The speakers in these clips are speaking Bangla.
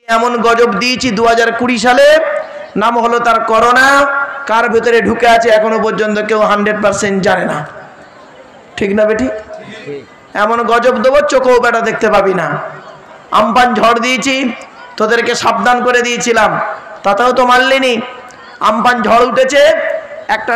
এমন গজব দিয়েছি 2020 সালে, নাম হলো তার করোনা। কার ভিতরে ঢুকে আছে এখনো পর্যন্ত কেউ 100% জানে না, ঠিক না বেটি? এমন গজব দেবো চোখেও বেটা দেখতে পাবি না। আমপান ঝড় দিয়েছি, তোদেরকে সাবধান করে দিয়েছিলাম, তাতেও তো মানলিনি। আমপান ঝড় উঠেছে, একটা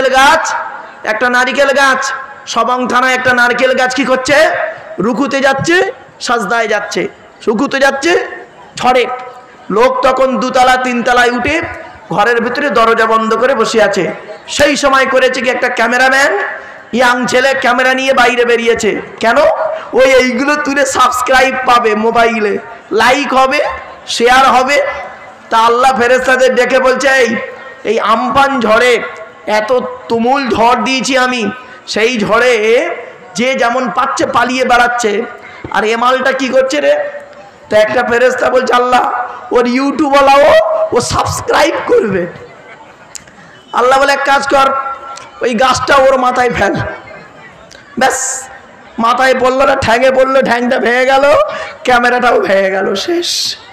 নারিকেল গাছ সবং থানায় একটা নারকেল গাছ কি করছে, রুকুতে যাচ্ছে, সাজদায় যাচ্ছে, রুকুতে যাচ্ছে ঝড়ে। লোক তখন 2 তলা 3 তলায় উঠে ঘরের ভিতরে দরজা বন্ধ করে বসে আছে। সেই সময় করেছে কি, একটা ক্যামেরাম্যান ইয়াং ছেলে ক্যামেরা নিয়ে বাইরে বেরিয়েছে। কেন? ওই এইগুলো তুলে সাবস্ক্রাইব পাবে, মোবাইলে লাইক হবে, শেয়ার হবে। তা আল্লাহ ফেরেশতাদের ডেকে বলছে, এই আমপান ঝড়ে এত তুমুল ঝড় দিয়েছি আমি, সেই ঝড়ে যে যেমন পাচ্ছে পালিয়ে বেড়াচ্ছে, আর এ মালটা কি করছে রে? তো একটা ফেরেশতা বলছে, আল্লাহ ওর ইউটিউব ওলাও ও সাবস্ক্রাইব করবে। আল্লাহ বলে, এক কাজ কর, ওই গাছটা ওর মাথায় ফেল। ব্যাস, মাথায় পড়লো না, ঠ্যাঙে পড়লো, ঠ্যাংটা ভেঙে গেল, ক্যামেরাটাও ভেঙে গেল, শেষ।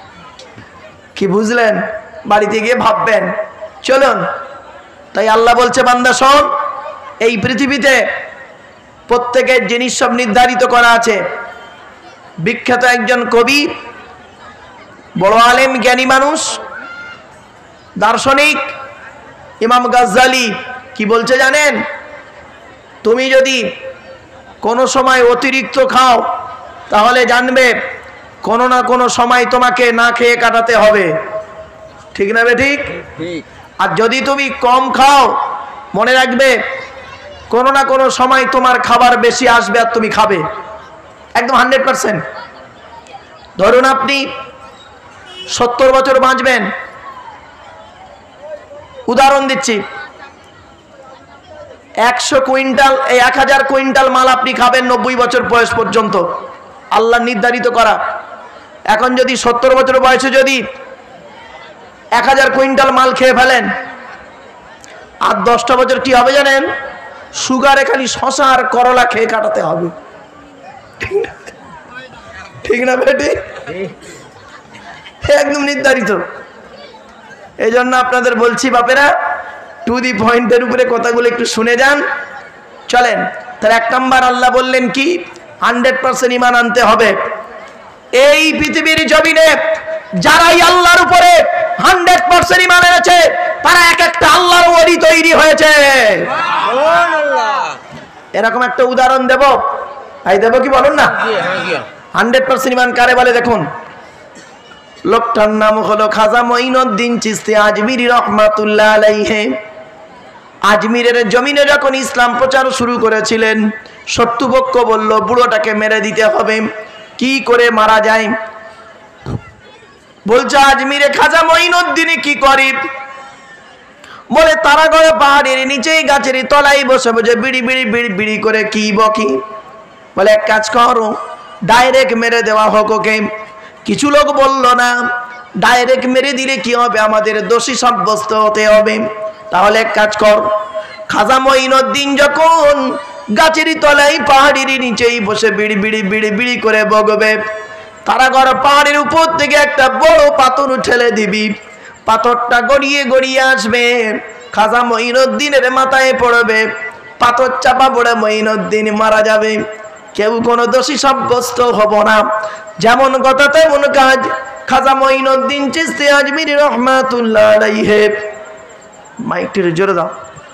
কি বুঝলেন? বাড়িতে গিয়ে ভাববেন। চলুন, তাই আল্লাহ বলছে, বান্দা শোন, এই পৃথিবীতে প্রত্যেকের জিনিস সব নির্ধারিত করা আছে। বিখ্যাত একজন কবি, বড় আলেম, জ্ঞানী মানুষ, দার্শনিক ইমাম গাজ্জালি কি বলছে জানেন? তুমি যদি কোনো সময় অতিরিক্ত খাও, তাহলে জানবে কোনো না কোনো সময় তোমাকে না খেয়ে কাটাতে হবে, ঠিক না বেঠিক? আর যদি তুমি কম খাও, মনে রাখবে কোনো না কোনো সময় তোমার খাবার বেশি আসবে আর তুমি খাবে, একদম 100%। ধরুন আপনি 70 বছর বাঁচবেন, উদাহরণ দিচ্ছি, 1000 কুইন্টাল মাল আপনি খাবেন 90 বছর বয়স পর্যন্ত, আল্লাহ নির্ধারিত করা। এখন যদি 70 বছর বয়সে যদি 1000 কুইন্টাল মাল খেয়ে ফেলেন, আর 10টা বছর কি হবে জানেন? সুগারে খালি শশা আর করলা খেয়ে কাটাতে হবে, ঠিক না বেটি? একদম নির্ধারিত। এই জন্য আপনাদের বলছি বাপেরা, টু দি পয়েন্টের উপরে কথাগুলো একটু শুনে যান। চলেন, তার 1 নাম্বার আল্লাহ বললেন কি, 100% ঈমান আনতে হবে। এই পৃথিবীর জমিনে যারাই আল্লাহর উপরে 100% ঈমান এনেছে, তারা এক একটা আল্লাহর ওলি তৈরি হয়েছে। এরকম একটা উদাহরণ দেব, ভাই দেব কি বলুন না? 100% ঈমান কারে বলে দেখুন। লোকটার নাম হলো খাজা মঈনুদ্দিন চিশতি আজমিরি রহমাতুল্লাহ আলাইহি। আজমিরের জমিনে যখন ইসলাম প্রচার শুরু করেছিলেন, শত্রুপক্ষ বলল বুড়োটাকে মেরে দিতে হবে। কি করে মারা যায়? বলছে আজমিরে খাজা মঈনুদ্দিন কি করে? বলে তারাগড় পাহাড়ের নিচেই গাছের তলায় বসে বসে বিড়ি বিড়ি বিড়ি বিড়ি করে কি বকি। বলে এক কাজ করো, ডাইরেক্ট মেরে দেওয়া হোক ওকে। কিছু লোক বলল না, ডাইরেক্ট মেরে দিলে কি হবে, আমাদের দোষী সাব্যস্ত হতে হবে। তাহলে এক কাজ কর, খাজা মঈনুদ্দিন যখন গাছের তলায় পাহাড়ের নিচেই বসে বিড়ি বিড়ি বিড়ি বিড়ি করে বগবে, তারাগড় পাহাড়ের উপর থেকে একটা বড় পাথর ঠেলে দিবি। পাথরটা গড়িয়ে গড়িয়ে আসবে, খাজা মঈনুদ্দিনের মাথায় পড়বে, পাথর চাপা পড়ে মঈনুদ্দিন মারা যাবে। কেউ কোনো দোষী সাব্যস্ত হব না। যেমন কথা তেমন কাজ। খাজা মঈনুদ্দিন চিশতি আজমিরি রহমাতুল্লাহ আলাইহি। মাইকটির জোরে দাও।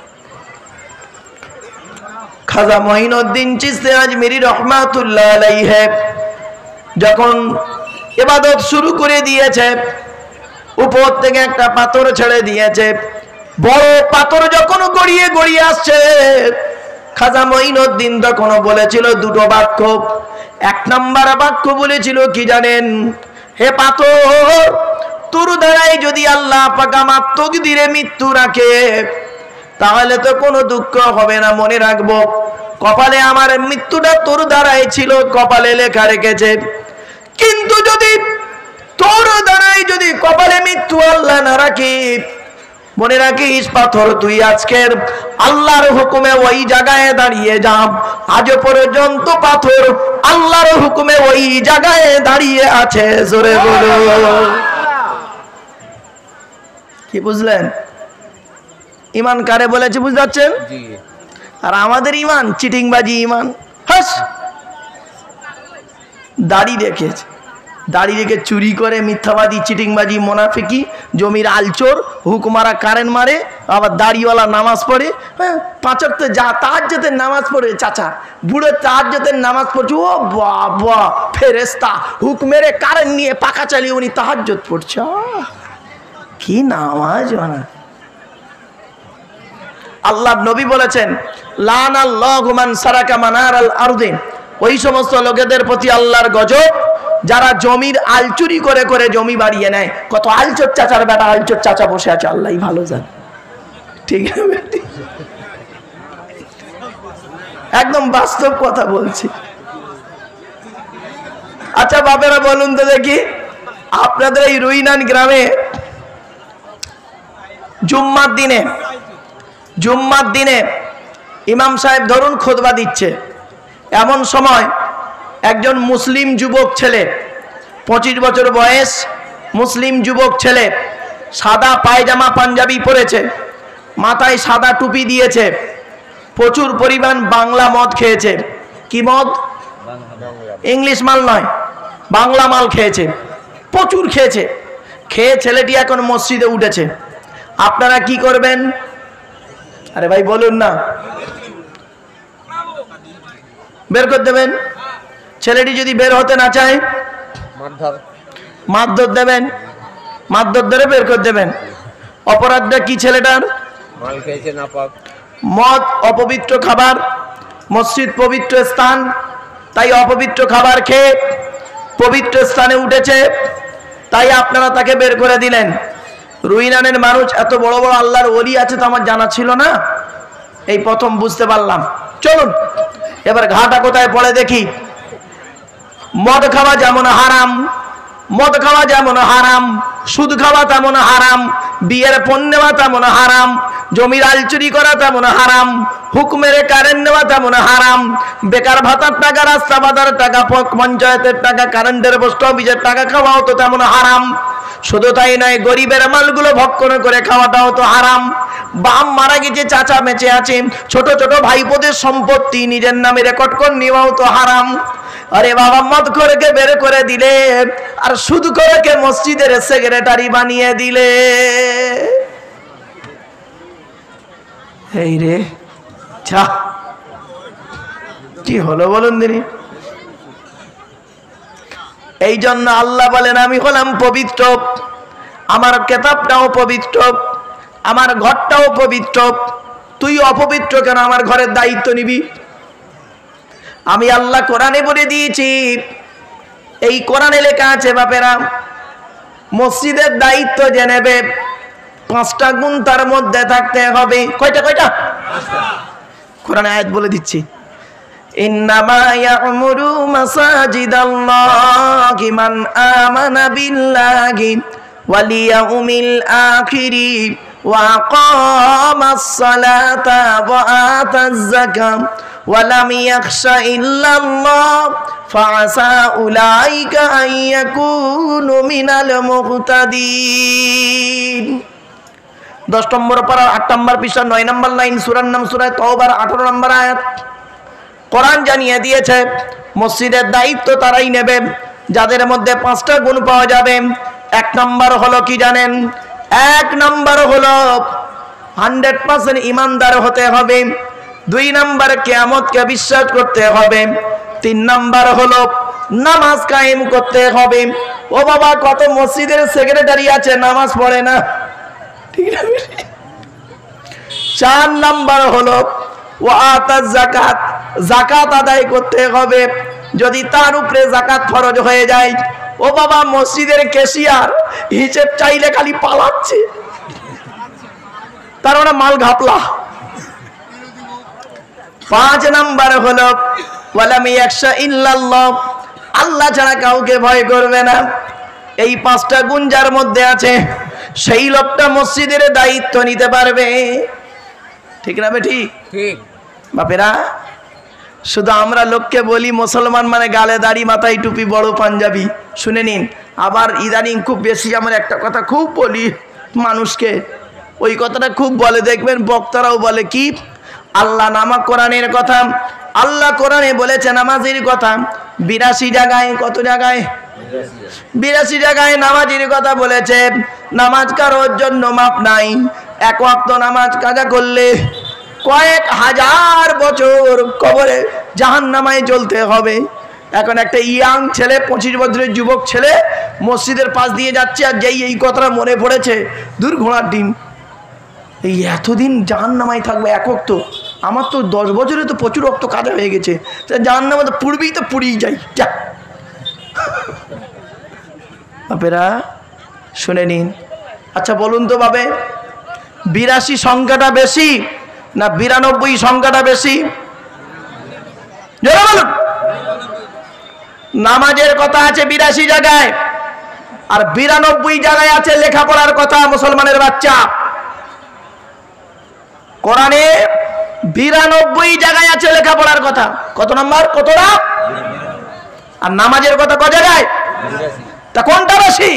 খাজা মঈনুদ্দিন চিশতি আজমিরি রহমাতুল্লাহ আলাইহি যখন ইবাদত শুরু করে দিয়েছে, উপর থেকে একটা পাথর ছেড়ে দিয়েছে। বড় পাথর যখন গড়িয়ে গড়িয়ে আসছে, খাজা মঈনুদ্দিন তখন বলেছিল 2টো বাক্য। 1 নাম্বার বাক্য বলেছিল কি জানেন? হে পাথর, তোর দ্বারাই যদি আল্লাহ পাক আমার তকদিরে মৃত্যু রাখে, তাহলে তো কোনো দুঃখ হবে না, মনে রাখবো কপালে আমার মৃত্যুটা তোর দ্বারাই ছিল, কপালে লেখা রেখেছে। কিন্তু যদি তোর দ্বারাই যদি কপালে মৃত্যু আল্লাহ না রাখি, মনে রাখিস পাথর, তুই আজকের আল্লাহর হুকুমে ওই জায়গায় দাঁড়িয়ে যা। আজ পর্যন্ত পাথর আল্লাহর হুকুমে ওই জায়গায় দাঁড়িয়ে আছে। জোরে বলো। কি বুঝলেন? ইমান কারে বলেছে বুঝতে পারছেন? আর আমাদের ইমান চিটিংবাজি ইমান। হাস, দাড়ি রেখেছে, দাড়ি রেখে চুরি করে, মিথ্যাবাদী, চিটিংবাজি, মোনাফিকি, জমির আলচোর, হুকুমারা কারেন্ট মারে, আবার দাড়িওয়ালা নামাজ পড়ে। হ্যাঁ, পাঁচাত্তর যা তাহাজ্জুদের নামাজ পড়ে, চাচা বুড়ো তাহাজ্জুদের নামাজ পড়ছে, ও বাবা ফেরেস্তা হুক মেরে কারেন্ট নিয়ে পাকা চালিয়ে উনি তাহাজ্জুদ পড়ছে। কি নামাজ বানা। আল্লাহ নবী বলেছেন লানাল্লাহু মান সারাকা মানারাল আরদি, ওই সমস্ত লোকেদের প্রতি আল্লাহর গজব যারা জমির আলচুরি করে করে জমি বাড়িয়ে নেয়। কত আলচোর চাচার বেটা, আলচোর চাচা বসে আছে, আল্লাহই ভালো জানে। ঠিক আছে, একদম বাস্তব কথা বলছি। আচ্ছা বাপেরা বলুন তো দেখি, আপনাদের এই রুইনান গ্রামে জুম্মার দিনে ইমাম সাহেব ধরুন খুতবা দিচ্ছে, এমন সময় একজন মুসলিম যুবক ছেলে, 25 বছর বয়স, মুসলিম যুবক ছেলে, সাদা পায়জামা পাঞ্জাবি পরেছে, মাথায় সাদা টুপি দিয়েছে, প্রচুর পরিমাণ বাংলা মদ খেয়েছে। কি মদ? ইংলিশ মাল নয়, বাংলা মাল খেয়েছে, প্রচুর খেয়েছে। খেয়ে ছেলেটি এখন মসজিদে উঠেছে। আপনারা কি করবেন? আরে ভাই বলুন না, বের করে দেবেন? ছেলেটি যদি বের হতে না চায় মারধর দেবেন, মারধর ধরে বের করে দেবেন। অপরাধটা কি ছেলেটার? মদ অপবিত্র খাবার, মসজিদ পবিত্র স্থান, তাই অপবিত্র খাবার খেয়ে পবিত্র স্থানে উঠেছে, তাই আপনারা তাকে বের করে দিলেন। রুইনানের মানুষ এত বড় বড় আল্লাহর ওলি আছে তো আমার জানা ছিল না, এই প্রথম বুঝতে পারলাম। চলুন এবার ঘাটা কোথায় পড়ে দেখি। মদ খাওয়া যেমন হারাম, মদ খাওয়া যেমন হারাম, সুদ খাওয়া তেমন হারাম, বিয়ের পণ নেওয়া তেমন হারাম, জমির আলচুরি করা তেমন হারাম, হুকুমের কারেন্ট নেওয়া তেমন হারাম, বেকার ভাতার টাকা, রাস্তা বাজার টাকা, পঞ্চায়েতের টাকা, কারেন্টের পোস্ট অফিসের টাকা খাওয়াও তো তেমন হারাম। শুধু তাই নয়, গরিবের মালগুলো ভক্ষণ করে খাওয়াটাও তো হারাম। বাপ মারা গেছে, চাচা বেঁচে আছে, ছোট ছোট ভাইপোদের সম্পত্তি নিজের নামে রেকর্ড করে নেওয়াও তো হারাম। আরে বাবা, মদ খোরকে বের করে দিলে আর সুদ খোরকে মসজিদের সেক্রেটারি বানিয়ে দিলে। এই রে ছা, কি হলো বলুন দিনি? এই জন্য আল্লাহ বলেন আমি হলাম পবিত্র, আমার কেতাবটাও পবিত্র, আমার ঘরটাও পবিত্র, তুই অপবিত্র কেন আমার ঘরের দায়িত্ব নিবি? আমি আল্লাহ কোরআনে বলে দিয়েছি, এই কোরআনে লেখা আছে বাপেরা, মসজিদের দায়িত্ব যে নেবে 5টা গুণ তার মধ্যে থাকতে হবে। কয়টা? কোরআনে আয়াত বলে দিচ্ছি, ইন্নামা ইয়া'মুরু মাসাজিদাল্লাহি মান আমানা বিল্লাহি ওয়াল ইয়াউমিল আখিরি ওয়া আকামাস সালাতা ওয়া আতাজ যাকাত ওয়া লাম ইয়াখশা ইল্লাল্লাহ ফাআসা উলাইকা আন ইয়াকুনু মিনাল মুহতাদিন। 10 নম্বর পারা 8 নম্বর পৃষ্ঠা 9 নম্বর লাইন, সূরার নাম সূরা তাওবার 18 নম্বর আয়াত। কোরআন জানিয়ে দিয়েছে মসজিদের দায়িত্ব তারাই নেবে যাদের মধ্যে 5টা গুণ পাওয়া যাবে। 1 নম্বর হলো কি জানেন? 1 নম্বর হলো 100% ইমানদার হতে হবে। 2 নম্বর কিয়ামতকে বিশ্বাস করতে হবে। 3 নম্বর হলো নামাজ কায়েম করতে হবে। ও বাবা, কত মসজিদের সেক্রেটারি আছে নামাজ পড়ে না, ঠিক না? 4 নম্বর হলো ওয়াতাজ যাকাত, যাকাত আদায় করতে হবে। যদি তার উপরে যাকাত ফরজ হয়ে যায়, ও বাবা মসজিদের ক্যাশিয়ার হিসেব চাইলে খালি পালাচ্ছে, তার মানে মাল ঘাপলা। 5 নম্বর হলো ওয়ালাম ইয়াখশা ইল্লাল্লাহ, আল্লাহ ছাড়া কাউকে ভয় করবে না। এই 5টা গুণ যার মধ্যে আছে সেই লোকটা মসজিদের দায়িত্ব নিতে পারবে। ঠিক না বেঠি? ঠিক বাপেরা। শুধু আমরা লোককে বলি মুসলমান মানে গালে দাড়ি, মাথায় টুপি, বড় পাঞ্জাবি, শুনে নিন। আবার ইদানিং খুব বেশি আমার একটা কথা খুব বলি, মানুষকে। ওই কথাটা খুব বলে, দেখবেন বক্তারাও বলে কি, আল্লাহ নামা কোরআনের কথা, আল্লাহ কোরআনে বলেছে নামাজের কথা 82 জায়গায়, কত জায়গায়? 82 জায়গায় নামাজের কথা বলেছে। নামাজ কারোর জন্য মাপ নাই। এক ওয়াক্ত নামাজ কাজা করলে কয়েক হাজার বছর কবরে জাহান্নামায় জ্বলতে হবে। এখন একটা ইয়াং ছেলে, 25 বছরের যুবক ছেলে মসজিদের পাশ দিয়ে যাচ্ছে, আর যেই এই কথাটা মনে পড়েছে, দূর ঘোড়ার ডিম, এই এতদিন জাহান্নামায় থাকবে এক ওয়াক্ত, আমার তো 10 বছরে তো প্রচুর রক্ত কাদা হয়ে গেছে, জাহান্নামে তো পুড়বেই, তো পুড়েই যাই। যা বাপেরা শুনে নিন। আচ্ছা বলুন তো বাবে, 82 সংখ্যাটা বেশি না 92 সংখ্যাটা বেশি? বলুন। নামাজের কথা আছে 82 জায়গায়, আর 92 জায়গায় আছে লেখাপড়ার কথা। মুসলমানের বাচ্চা, কোরআনে 92 জায়গায় আছে লেখাপড়ার কথা। কত নম্বর? কতটা? আর নামাজের কথা কত জায়গায়? তা কোনটা বেশি?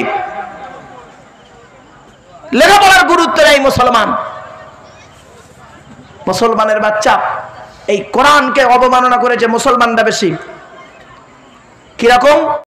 লেখাপড়ার গুরুত্ব নেই মুসলমান। মুসলমানের বাচ্চা এই কোরআনকে অবমাননা করেছে মুসলমানরা বেশি। কিরকম?